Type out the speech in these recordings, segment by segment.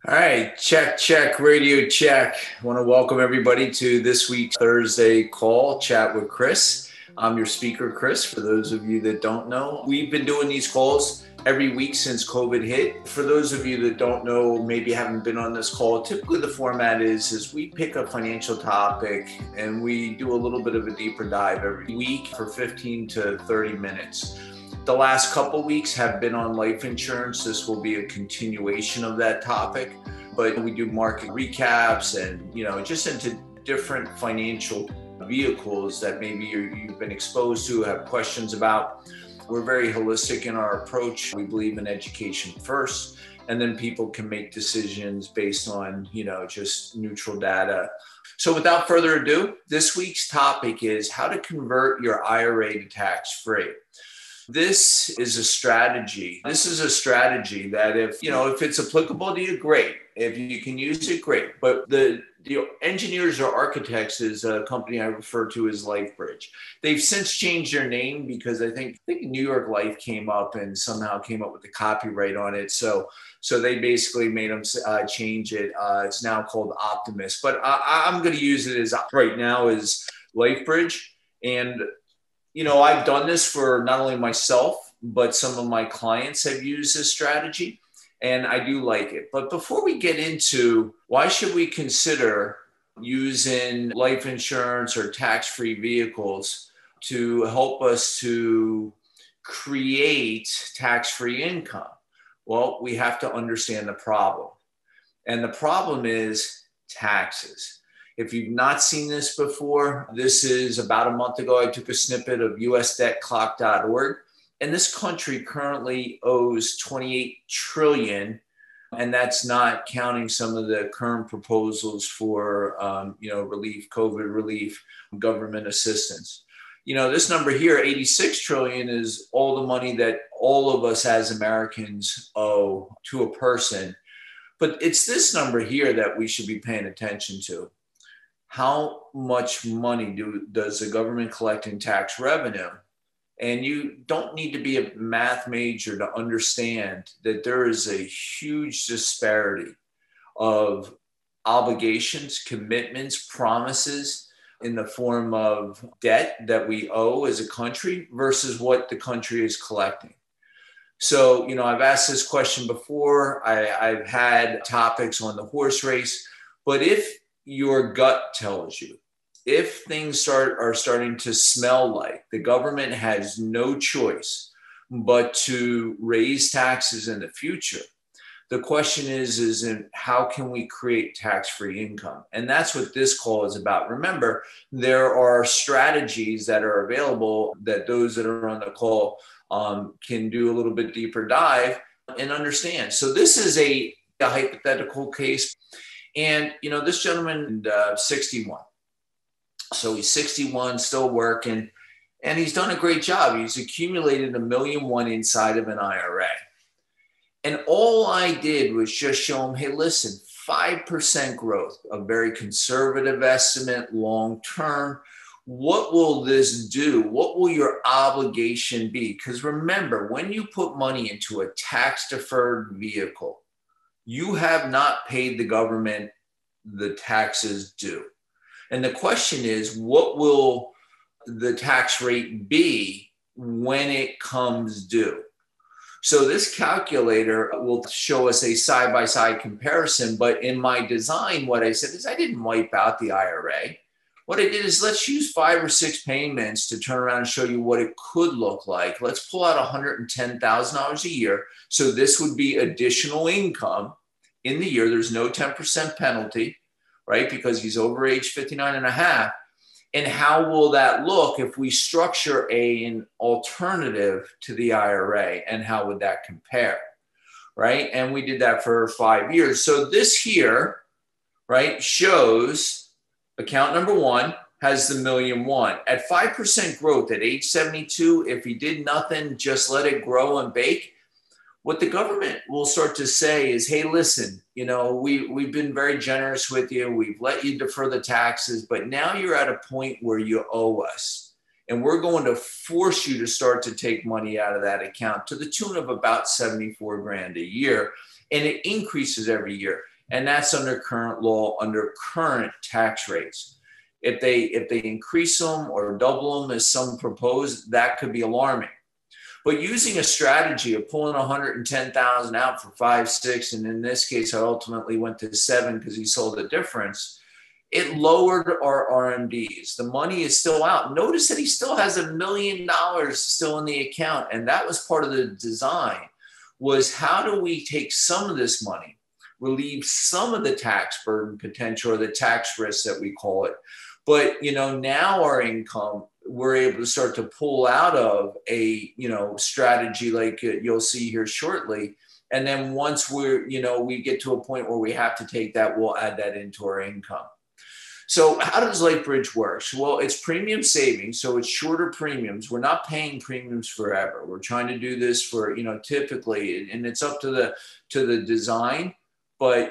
All right, check, radio check. I want to welcome everybody to this week's Thursday call, Chat with Chris. I'm your speaker, Chris, for those of you that don't know. We've been doing these calls every week since COVID hit. For those of you that don't know, maybe haven't been on this call, typically the format is we pick a financial topic and we do a little bit of a deeper dive every week for 15 to 30 minutes. The last couple weeks have been on life insurance. This will be a continuation of that topic, but we do market recaps and, just into different financial vehicles that maybe you've been exposed to, have questions about. We're very holistic in our approach. We believe in education first, and then people can make decisions based on, just neutral data. So without further ado, this week's topic is how to convert your IRA to tax-free. This is a strategy. This is a strategy that if it's applicable to you, great. If you can use it, great. But the engineers or architects is a company I refer to as LifeBridge. They've since changed their name because I think New York Life came up and somehow came up with the copyright on it. So they basically made them change it. It's now called Optimus. But I'm going to use it as right now as LifeBridge. And I've done this for not only myself, but some of my clients have used this strategy, and I do like it. But before we get into why should we consider using life insurance or tax-free vehicles to help us to create tax-free income, well, we have to understand the problem. And the problem is taxes. If you've not seen this before, this is about a month ago. I took a snippet of usdebtclock.org, and this country currently owes $28 trillion, and that's not counting some of the current proposals for, relief, COVID relief, government assistance. This number here, 86 trillion, is all the money that all of us as Americans owe to a person. But it's this number here that we should be paying attention to. How much money does the government collect in tax revenue? And you don't need to be a math major to understand that there is a huge disparity of obligations, commitments, promises in the form of debt that we owe as a country versus what the country is collecting. So, I've asked this question before. I've had topics on the horse race, but if your gut tells you, if things are starting to smell like the government has no choice but to raise taxes in the future, the question is how can we create tax-free income? And that's what this call is about. Remember, there are strategies that are available that those that are on the call can do a little bit deeper dive and understand. So this is a hypothetical case. And, this gentleman, 61. So he's 61, still working, and he's done a great job. He's accumulated $1.1 million inside of an IRA. And all I did was just show him, hey, listen, 5% growth, a very conservative estimate, long term. What will this do? What will your obligation be? Because remember, when you put money into a tax-deferred vehicle, you have not paid the government the taxes due. And the question is, what will the tax rate be when it comes due? So this calculator will show us a side-by-side comparison. But in my design, what I said is I didn't wipe out the IRA. What I did is let's use 5 or 6 payments to turn around and show you what it could look like. Let's pull out $110,000 a year. So this would be additional income in the year. There's no 10% penalty, right? Because he's over age 59 and a half. And how will that look if we structure an alternative to the IRA? And how would that compare, right? And we did that for 5 years. So this here, right, shows account number 1 has the $1.1 million. At 5% growth at age 72, if he did nothing, just let it grow and bake, what the government will start to say is, hey, listen, we've been very generous with you. We've let you defer the taxes, but now you're at a point where you owe us. And we're going to force you to start to take money out of that account to the tune of about 74 grand a year. And it increases every year. And that's under current law, under current tax rates. If they increase them or double them as some propose, that could be alarming. But using a strategy of pulling 110,000 out for 5, 6, and in this case, I ultimately went to 7 because he sold the difference. It lowered our RMDs. The money is still out. Notice that he still has $1 million still in the account. And that was part of the design, was how do we take some of this money, relieve some of the tax burden potential or the tax risk that we call it. But, now our income, we're able to start to pull out of a, strategy like you'll see here shortly. And then once we get to a point where we have to take that, we'll add that into our income. So how does LifeBridge work? Well, it's premium savings. So it's shorter premiums. We're not paying premiums forever. We're trying to do this for, typically, and it's up to the design, but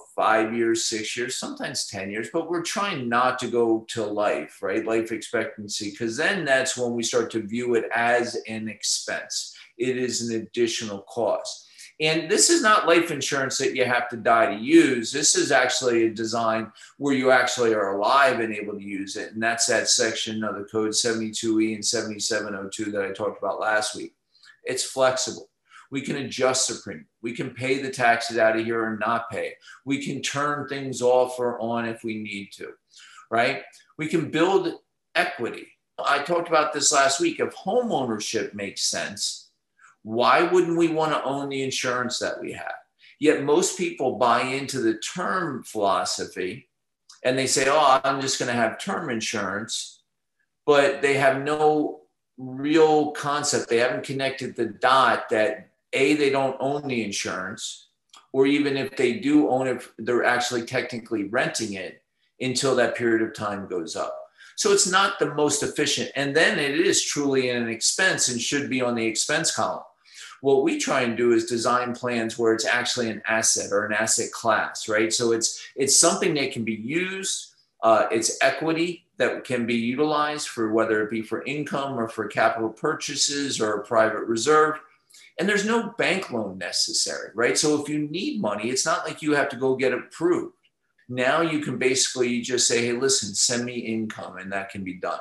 5 years, 6 years, sometimes 10 years, but we're trying not to go to life, right? Life expectancy, because then that's when we start to view it as an expense. It is an additional cost. And this is not life insurance that you have to die to use. This is actually a design where you actually are alive and able to use it. And that's that section of the code 72E and 7702 that I talked about last week. It's flexible. We can adjust the premium. We can pay the taxes out of here or not pay. We can turn things off or on if we need to, right? We can build equity. I talked about this last week. If home ownership makes sense, why wouldn't we want to own the insurance that we have? Yet most people buy into the term philosophy and they say, oh, I'm just going to have term insurance, but they have no real concept. They haven't connected the dot that A, they don't own the insurance, or even if they do own it, they're actually technically renting it until that period of time goes up. So it's not the most efficient. And then it is truly an expense and should be on the expense column. What we try and do is design plans where it's actually an asset or an asset class, right? So it's something that can be used. It's equity that can be utilized for whether it be for income or for capital purchases or a private reserve. And there's no bank loan necessary, right? So if you need money, it's not like you have to go get it approved. Now you can basically just say, hey, listen, send me income, and that can be done.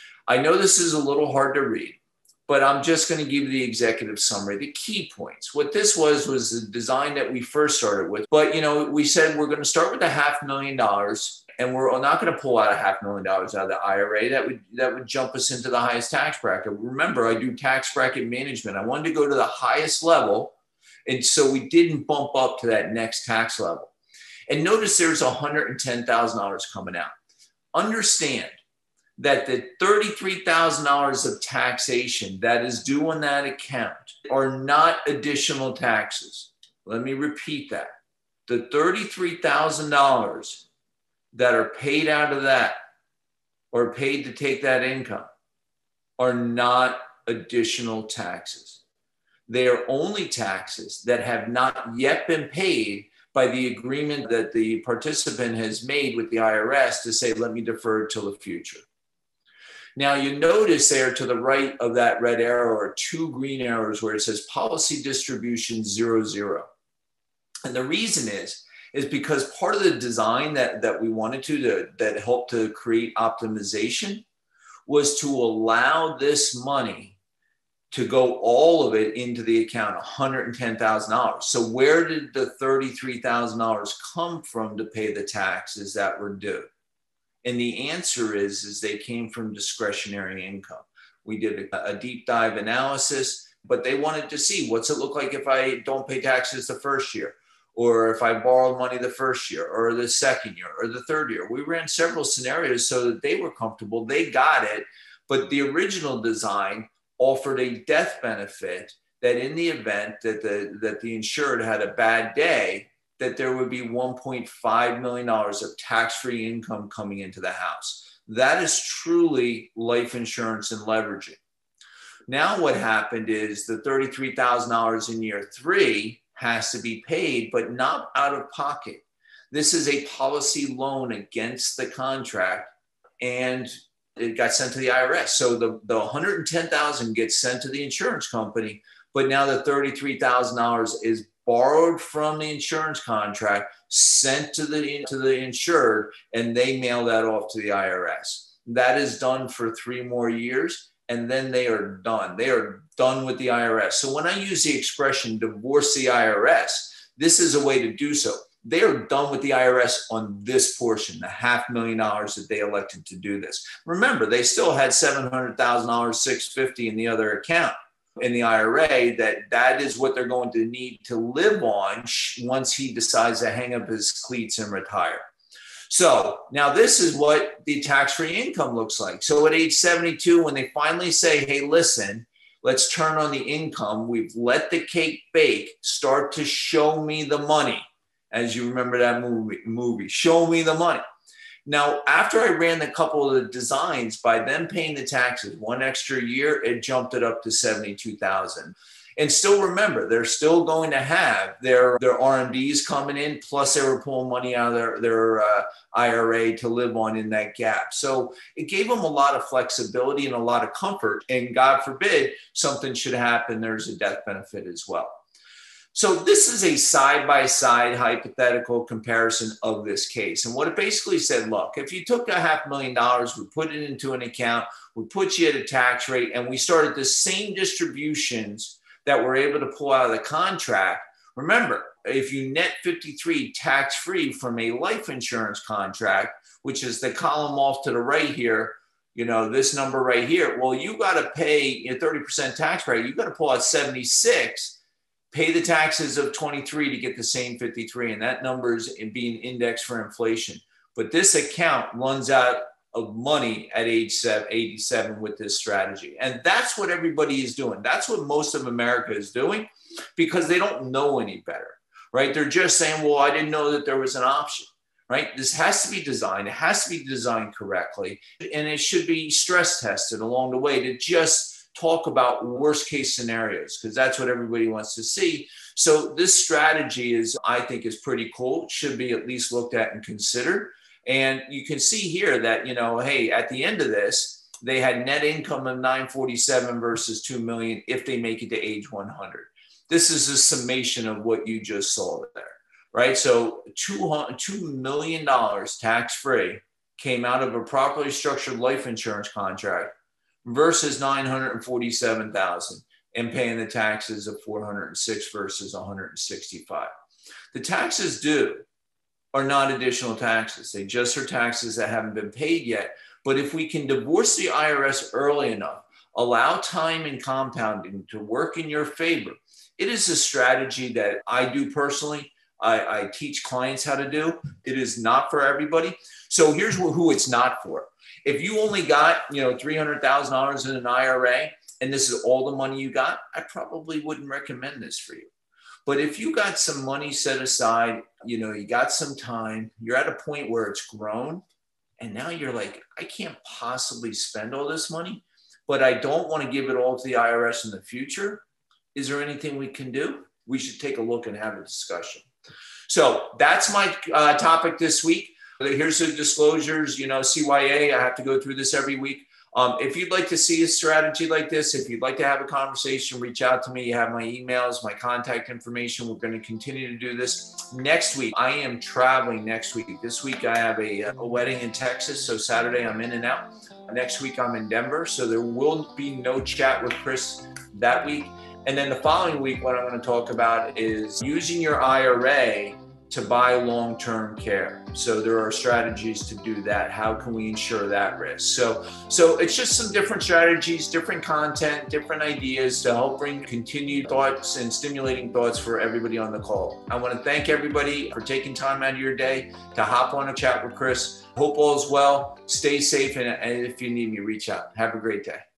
I know this is a little hard to read, but I'm just going to give you the executive summary, the key points. What this was the design that we first started with. But, we said we're going to start with $500,000, and we're not going to pull out $500,000 out of the IRA. That would jump us into the highest tax bracket. Remember, I do tax bracket management. I wanted to go to the highest level, and so we didn't bump up to that next tax level. And notice there's $110,000 coming out. Understand that the $33,000 of taxation that is due on that account are not additional taxes. Let me repeat that. The $33,000 that are paid out of that or paid to take that income are not additional taxes. They are only taxes that have not yet been paid by the agreement that the participant has made with the IRS to say, let me defer it till the future. Now you notice there to the right of that red arrow are 2 green arrows where it says policy distribution 00. And the reason is because part of the design that we wanted that helped to create optimization was to allow this money to go all of it into the account, $110,000. So where did the $33,000 come from to pay the taxes that were due? And the answer is they came from discretionary income. We did a deep dive analysis, but they wanted to see what's it look like if I don't pay taxes the first year, or if I borrow money the first year, or the second year, or the third year. We ran several scenarios so that they were comfortable. They got it, but the original design offered a death benefit that in the event that the insured had a bad day, that there would be $1.5 million of tax-free income coming into the house. That is truly life insurance and leveraging. Now what happened is the $33,000 in year 3 has to be paid, but not out of pocket. This is a policy loan against the contract, and it got sent to the IRS. So the $110,000 gets sent to the insurance company, but now the $33,000 is borrowed from the insurance contract sent to the insured, and they mail that off to the IRS. That is done for 3 more years, and then they are done. They are done with the IRS. So when I use the expression divorce the IRS, this is a way to do so. They are done with the IRS on this portion, the $500,000 that they elected to do this. Remember, they still had $700,000, $650,000 in the other account in the IRA. That is what they're going to need to live on once he decides to hang up his cleats and retire. So now this is what the tax-free income looks like. So at age 72, when they finally say, hey, listen, let's turn on the income, we've let the cake bake, start to show me the money. As you remember that movie, show me the money. Now, after I ran a couple of the designs, by them paying the taxes 1 extra year, it jumped it up to $72,000. And still remember, they're still going to have their RMDs coming in, plus they were pulling money out of their IRA to live on in that gap. So it gave them a lot of flexibility and a lot of comfort. And God forbid something should happen, there's a death benefit as well. So this is a side-by-side hypothetical comparison of this case. And what it basically said, look, if you took $500,000, we put it into an account, we put you at a tax rate, and we started the same distributions that we're able to pull out of the contract. Remember, if you net 53 tax-free from a life insurance contract, which is the column off to the right here, you know, this number right here, well, you got to pay a 30% tax rate. You got to pull out 76, pay the taxes of 23 to get the same 53. And that number is being indexed for inflation. But this account runs out of money at age 87 with this strategy. And that's what everybody is doing. That's what most of America is doing because they don't know any better, right? They're just saying, well, I didn't know that there was an option, right? This has to be designed. It has to be designed correctly. And it should be stress tested along the way to just talk about worst case scenarios, because that's what everybody wants to see. So this strategy I think is pretty cool. It should be at least looked at and considered. And you can see here that, you know, hey, at the end of this, they had net income of 947 versus 2 million if they make it to age 100. This is a summation of what you just saw there, right? So $2 million tax-free came out of a properly structured life insurance contract versus 947,000 and paying the taxes of 406 versus 165. The taxes due are not additional taxes. They just are taxes that haven't been paid yet. But if we can divorce the IRS early enough, allow time and compounding to work in your favor, it is a strategy that I do personally. I teach clients how to do. It is not for everybody. So here's who it's not for. If you only got, you know, $300,000 in an IRA and this is all the money you got, I probably wouldn't recommend this for you. But if you got some money set aside, you know, you got some time, you're at a point where it's grown, and now you're like, I can't possibly spend all this money, but I don't want to give it all to the IRS in the future. Is there anything we can do? We should take a look and have a discussion. So that's my topic this week. Here's the disclosures, you know, CYA, I have to go through this every week. If you'd like to see a strategy like this, if you'd like to have a conversation, reach out to me. You have my emails, my contact information. We're going to continue to do this. Next week, I am traveling next week. This week, I have a wedding in Texas. So Saturday, I'm in and out. Next week, I'm in Denver. So there will be no chat with Chris that week. And then the following week, what I'm going to talk about is using your IRA to buy long-term care. So there are strategies to do that. How can we insure that risk? So it's just some different strategies, different content, different ideas to help bring continued thoughts and stimulating thoughts for everybody on the call. I want to thank everybody for taking time out of your day to hop on a chat with Chris. Hope all is well. Stay safe. And if you need me, reach out. Have a great day.